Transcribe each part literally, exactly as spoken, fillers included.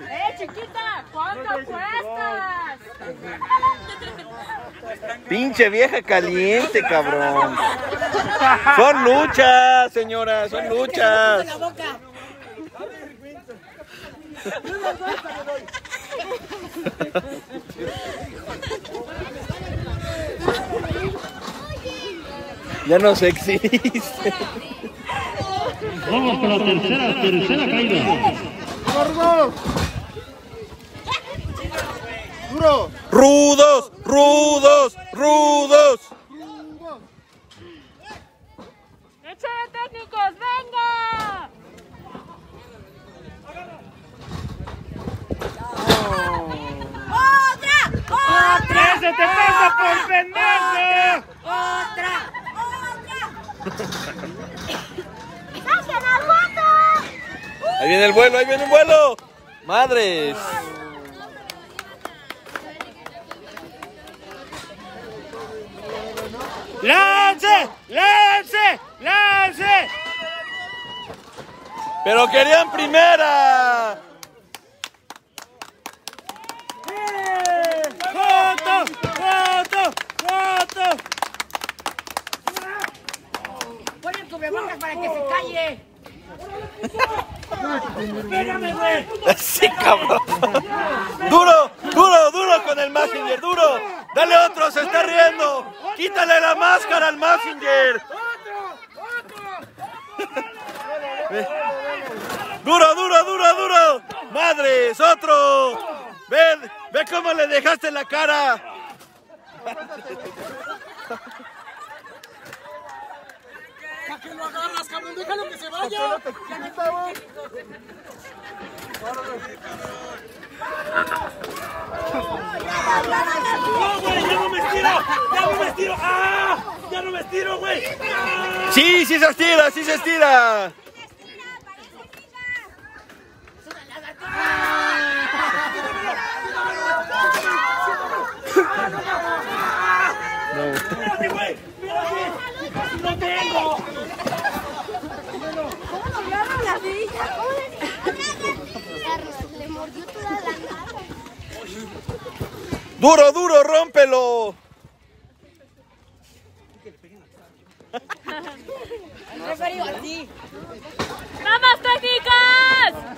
¡Eh, chiquita! ¿Cuánto cuestas? Pinche vieja caliente, cabrón. Son luchas, señora, son luchas. Ya no se existe. Vamos con la tercera, tercera caída. ¡Gordo! ¡Duro! ¡Rudos! ¡Rudos! ¡Rudos! ¡Échale técnicos! ¡Venga! ¡Otra! ¡Otra! ¡Ese te pasa por pendejo! ¡Otra! ¡Otra! ¡Saquen al fondo! Ahí viene el vuelo, ahí viene el vuelo. Madres. ¡Lance! ¡Lance! ¡Lance! Pero querían primera. ¡Foto! ¡Foto! ¡Foto! Pon el cubrebocas para que se calle. ¡Pégame, güey! Sí, cabrón. Duro, duro, duro con el Mazinger, duro. Dale otro, se está riendo. Quítale la máscara al Mazinger. Duro, duro, duro, duro. Madres, otro. Ve, ve cómo le dejaste la cara. ¿Para qué lo agarras, cabrón? Déjalo que se vaya. ¡No, güey! ¡Ya no me estiro! ¡Ya no me estiro! ¡Ah! ¡Ya no me estiro, güey! ¡Ah! Sí, sí se estira, sí se estira. ¡Mírate, güey! ¡Mírate! ¡No tengo! ¿Cómo lo agarra la silla? ¿Cómo le... le mordió toda la nada? Duro, duro, rómpelo. Referido así. ¡Vamos, técnicas!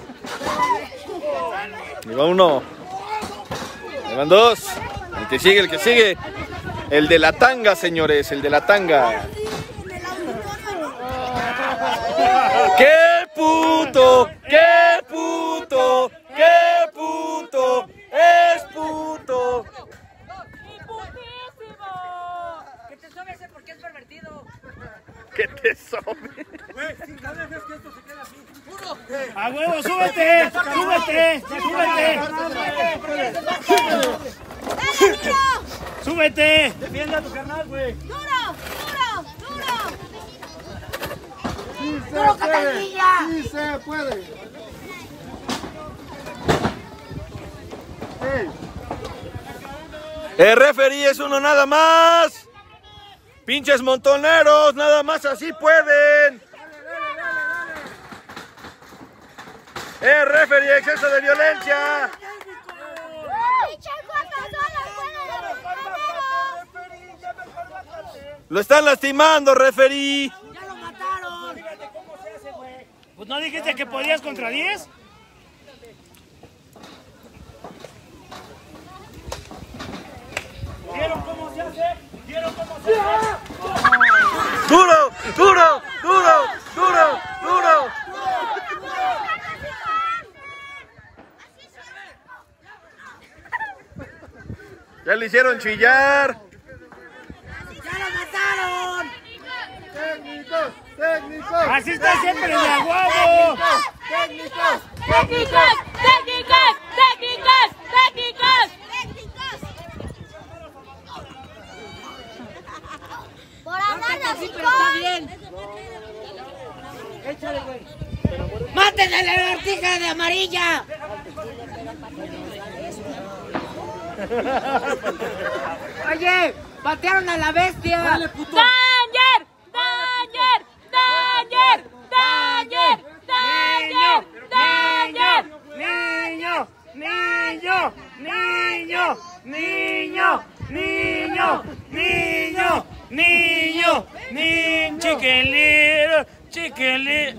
Ahí va uno. Ahí van dos. El que sigue, el que sigue. El de la tanga, señores, el de la tanga. ¡Qué puto! ¡Qué puto! ¡Qué puto! ¡Es puto! ¡Y putísimo! Que te sobes porque es pervertido. ¡Que te sobre! Güey, si no dejes que esto se quede así. ¡Duro! ¡A huevo, súbete! ¡Súbete! ¡Súbete! ¡Dale, tiro! ¡Súbete! Defienda a tu carnal, güey. ¡Duro! ¡Duro! ¡Duro! Sí se ¡Duro, puede. Catalina! Sí se puede. Sí. El referee es uno nada más. Pinches montoneros, nada más así pueden. El referee, exceso de violencia. Lo están lastimando, referee. ¡Ya lo mataron! Pues no dijiste que podías contra diez. ¿Vieron cómo se hace? ¿Vieron cómo se hace? Duro, duro, duro, duro, duro. Ya le hicieron chillar. ¡Ya lo mataron! Técnicos, técnicos. Así está siempre de aguado. Técnicos, ¡Técnicas! ¡Técnicas! ¡Técnicas! ¡Técnicas! ¡Por andar de así, pero está bien! échale, güey. ¡Maten a la lagartija de amarilla! Oye, patearon a la bestia. ¡Danger! ¡Danger! ¡Danger! ¡Danger! ¡Danger! ¡Danger! ¡Niño! niño, niño, niño, niño, niño, niño, chicken little, chicken little.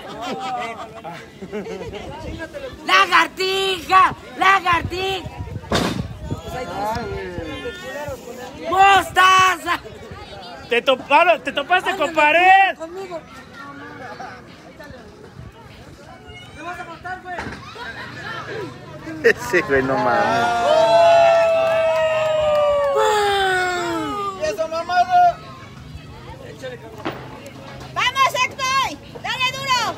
Lagartija, lagartija. Mostaza. Te toparon, te topaste con pared. Conmigo. Ese güey, no mames. ¡Eso, mamada! ¡Vamos, Héctor! ¡Dale duro!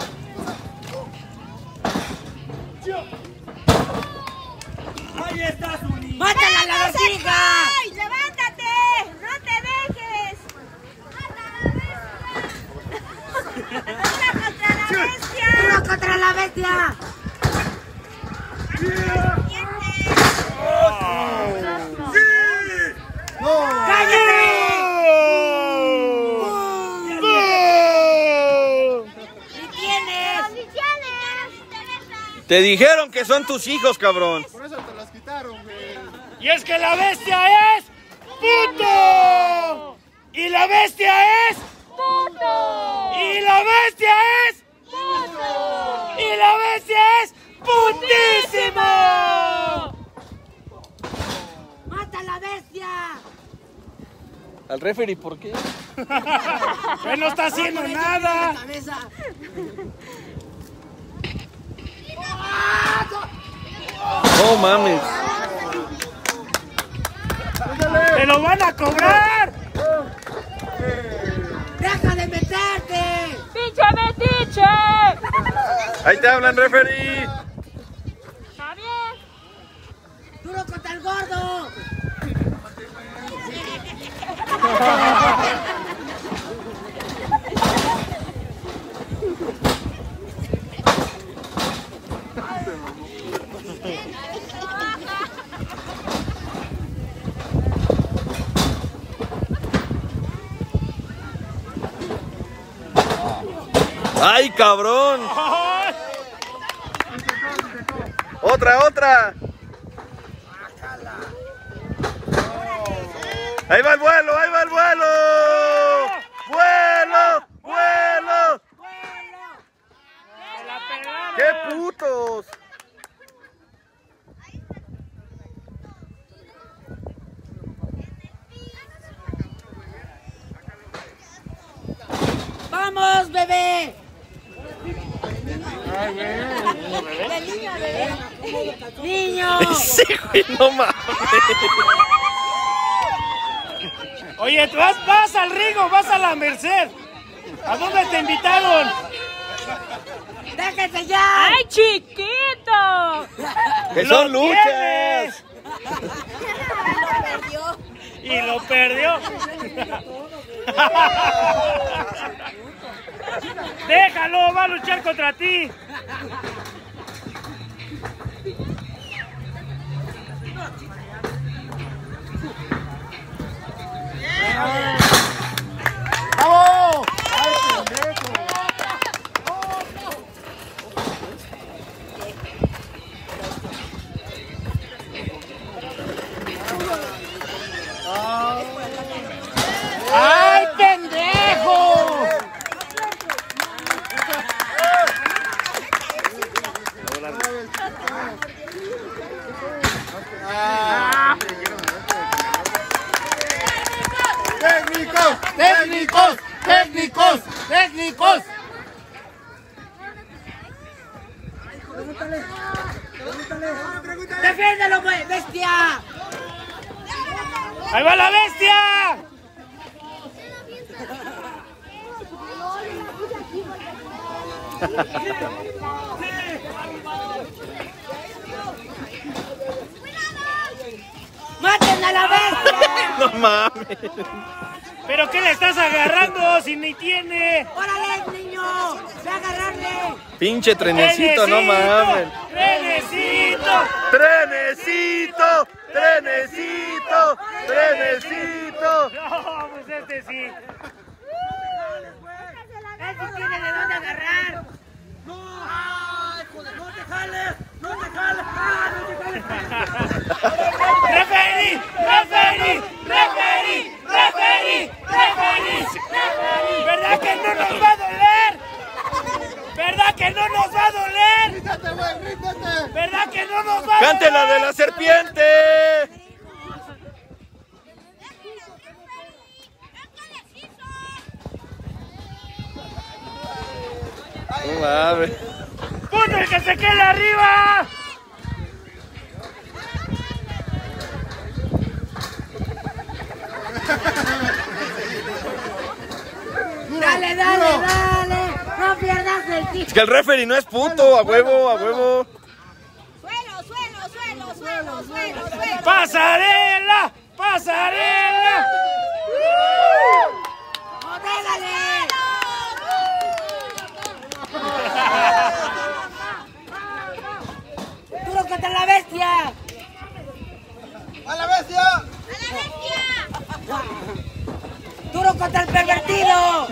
Ahí está su niño. ¡Mátala, ¡Vamos, lagartija! Héctor! ¡Levántate! ¡No te dejes! ¡Dura contra la bestia! ¡Uno contra la bestia! ¡Cállate! ¿Y tienes? Te dijeron que son tus hijos, cabrón. Por eso te las quitaron, güey. Y es que la bestia es puto. Y la bestia es puto. Y la bestia es puto. Y la bestia es putísimo. ¡Mata a la bestia! Al referee, ¿por qué? Él no está haciendo nada. Cabeza. No mames. ¡Te lo van a cobrar! ¡Deja de meterte! ¡Pinche metiche! Ahí te hablan, referee. ¿Está bien? ¡Duro contra el gordo! ¡Ay, cabrón! ¡Otra, otra! ¡Ahí va el vuelo, ahí va el vuelo! ¡Vuelo, vuelo! ¡Se la pegaron! ¡Qué putos! ¡Vamos, bebé! ¡Niño! Sí, güey, no mames. Oye, tú vas, vas al Rigo, vas a la Merced. ¿A dónde te invitaron? ¡Déjese ya! ¡Ay, chiquito! ¡Que ¡Lo son luchas! Y lo perdió. Déjalo, va a luchar contra ti. ¡Vamos! ¡Ay, pendejo! ¡Ay, pendejo! ¡Técnicos! ¡Técnicos! ¡Técnicos! ¡Técnicos! ¡Defiéndelo, güey, bestia! ¡Ahí va la bestia! ¡Maten a la bestia! No mames. ¿Pero qué le estás agarrando si ni tiene? ¡Órale, niño! ¡Ve a agarrarle! Pinche trenecito, no mames. ¡Trenecito! ¡Trenecito! ¡Trenecito! ¡Trenecito! No, pues este sí. ¡Ese tiene de dónde agarrar! ¡No! ¡Ay, joder! ¡No te jales! ¡No te jales! ¡Ah, no te jales! ¡Referí! ¡Referí! ¡Referí! ¡Referí! ¡Referí! ¿Verdad que no nos va a doler? ¿Verdad que no nos va a doler? ¡Ríndete, güey! ¡Ríndete! ¿Verdad que no nos va a doler? ¡Cante la de la serpiente! No mames. ¡Punto el que se quede arriba! Dale, dale, dale. No pierdas el tiempo. Es que el referee no es puto, a huevo, a huevo. Suelo, suelo, suelo, suelo, suelo, suelo. ¡Pasarela! ¡Pasarela! ¡Dale! ¡Duro contra la bestia! ¡A la bestia! ¡A la bestia! ¡Duro contra el pervertido!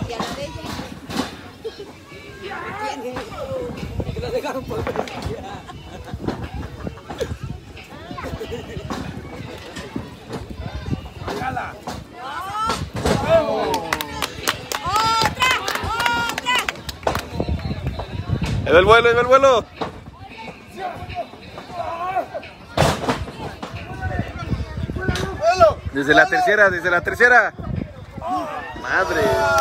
Ahí va el vuelo, ahí va el vuelo. ¡Vuelo! Desde la tercera, desde la tercera. Madre.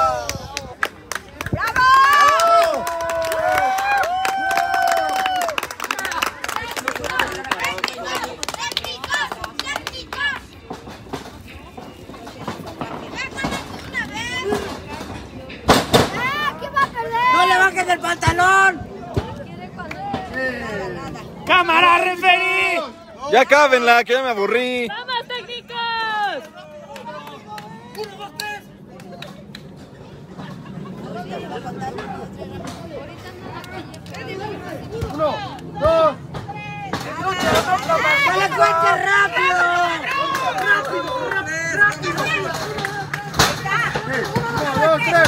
¡Bravo! ¡Técnicos! ¡Técnicos! ¡Una vez! ¡Ah! ¿Qué va a perder? ¡No le bajes el pantalón! ¡Cámara, referí! Ya acábenla, que ya me aburrí. ¡Vamos, técnicos! ¡Uno, dos! ¡Que le cuente rápido! ¡Uno, dos, tres!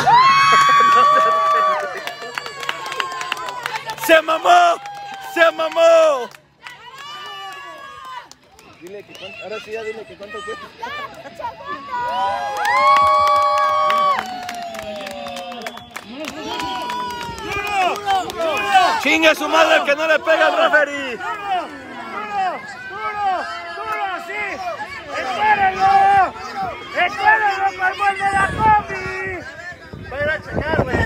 ¡Se mamó! ¡Se mamó! Dile que cuánto, ahora sí ya dile que cuánto cuesta. ¡Chingue su madre el que no le pega al referee! ¡Duro! ¡Duro! ¡Duro! ¡Sí! ¡Espérenlo! ¡Espérenlo como el de la combi! ¡Voy a ir a checar, güey!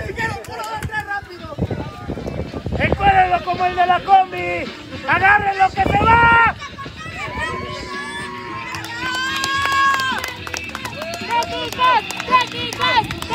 ¡Espérenlo como el de la combi! ¡Agárrenlo que se va! ¡Técnicos! ¡Técnicos!